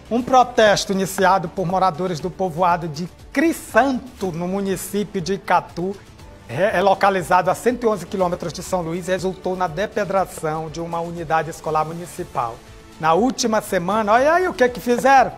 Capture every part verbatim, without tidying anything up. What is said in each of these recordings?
Um protesto iniciado por moradores do povoado de Crisanto, no município de Icatu, é localizado a cento e onze quilômetros de São Luís, resultou na depredação de uma unidade escolar municipal. Na última semana, olha aí o que que fizeram.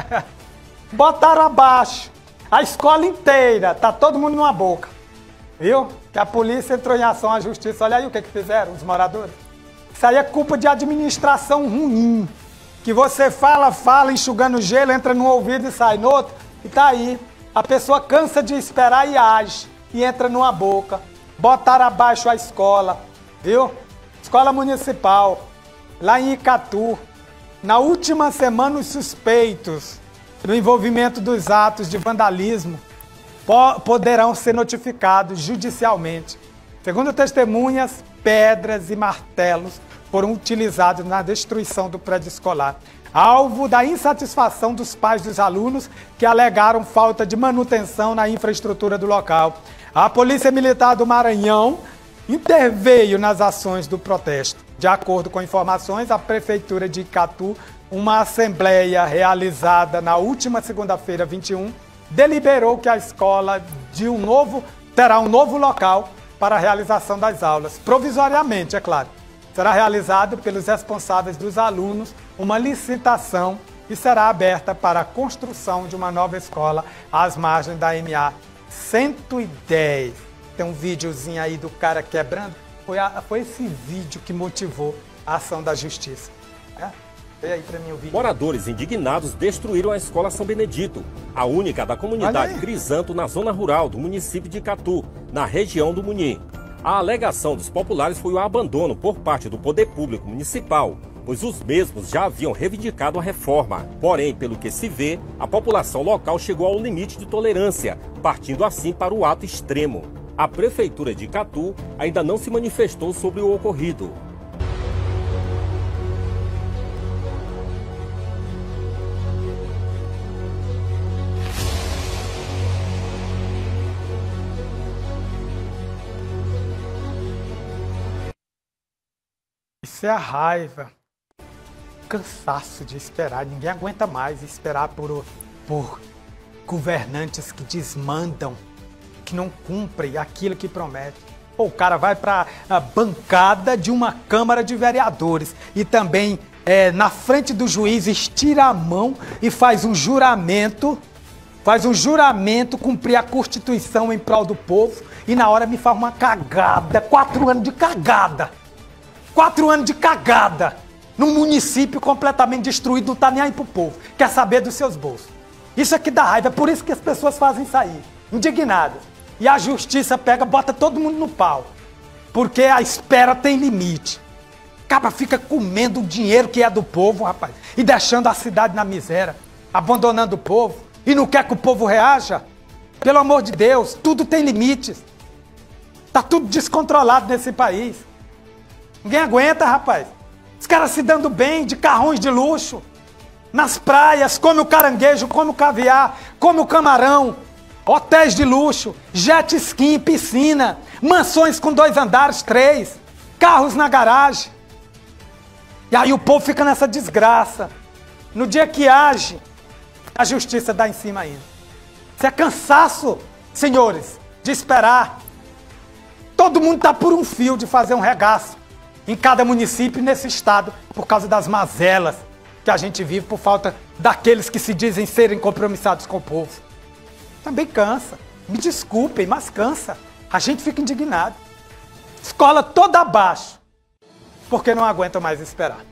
Botaram abaixo a escola inteira, tá todo mundo numa boca. Viu? Que a polícia entrou em ação, a justiça, olha aí o que que fizeram os moradores. Isso aí é culpa de administração ruim. Que você fala, fala, enxugando gelo, entra num ouvido e sai no outro, e tá aí. A pessoa cansa de esperar e age, e entra numa boca. Botaram abaixo a escola, viu? Escola municipal, lá em Icatu. Na última semana, os suspeitos do envolvimento dos atos de vandalismo po- poderão ser notificados judicialmente. Segundo testemunhas, pedras e martelos foram utilizados na destruição do prédio escolar, alvo da insatisfação dos pais dos alunos que alegaram falta de manutenção na infraestrutura do local. A Polícia Militar do Maranhão interveio nas ações do protesto. De acordo com informações, a Prefeitura de Icatu, uma assembleia realizada na última segunda-feira, vinte e um, deliberou que a escola de um novo, terá um novo local para a realização das aulas, provisoriamente, é claro. Será realizado pelos responsáveis dos alunos uma licitação e será aberta para a construção de uma nova escola às margens da M A cento e dez. Tem um videozinho aí do cara quebrando. Foi, a, foi esse vídeo que motivou a ação da justiça. É? Vê aí pra mim o vídeo. Moradores indignados destruíram a escola São Benedito, a única da comunidade Crisanto na zona rural do município de Icatu, na região do Munim. A alegação dos populares foi o abandono por parte do poder público municipal, pois os mesmos já haviam reivindicado a reforma. Porém, pelo que se vê, a população local chegou ao limite de tolerância, partindo assim para o ato extremo. A Prefeitura de Icatu ainda não se manifestou sobre o ocorrido. Isso é a raiva, cansaço de esperar, ninguém aguenta mais esperar por, por governantes que desmandam, que não cumprem aquilo que prometem. Pô, o cara vai para a bancada de uma Câmara de Vereadores e também é, na frente do juiz estira a mão e faz um juramento, faz um juramento, cumprir a Constituição em prol do povo e na hora me faz uma cagada, quatro anos de cagada. Quatro anos de cagada num município completamente destruído, não tá nem aí pro povo, quer saber dos seus bolsos. Isso aqui dá raiva, é por isso que as pessoas fazem sair, indignadas. E a justiça pega, bota todo mundo no pau, porque a espera tem limite. Acaba, fica comendo o dinheiro que é do povo, rapaz, e deixando a cidade na miséria, abandonando o povo, e não quer que o povo reaja. Pelo amor de Deus, tudo tem limites. Tá tudo descontrolado nesse país. Ninguém aguenta, rapaz. Os caras se dando bem, de carrões de luxo, nas praias, come o caranguejo, come o caviar, come o camarão, hotéis de luxo, jet ski, piscina, mansões com dois andares, três, carros na garagem. E aí o povo fica nessa desgraça. No dia que age, a justiça dá em cima ainda. Isso é cansaço, senhores, de esperar. Todo mundo está por um fio de fazer um regaço em cada município e nesse estado, por causa das mazelas que a gente vive, por falta daqueles que se dizem serem compromissados com o povo. Também cansa. Me desculpem, mas cansa. A gente fica indignado. Escola toda abaixo, porque não aguenta mais esperar.